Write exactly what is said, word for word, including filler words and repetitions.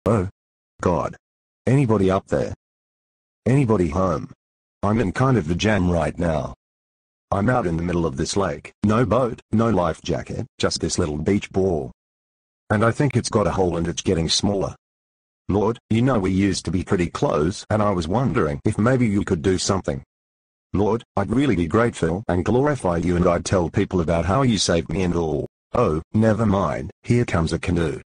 Oh, God. Anybody up there? Anybody home? I'm in kind of a jam right now. I'm out in the middle of this lake, no boat, no life jacket, just this little beach ball. And I think it's got a hole and it's getting smaller. Lord, you know we used to be pretty close and I was wondering if maybe you could do something. Lord, I'd really be grateful and glorify you, and I'd tell people about how you saved me and all. Oh, never mind, here comes a canoe.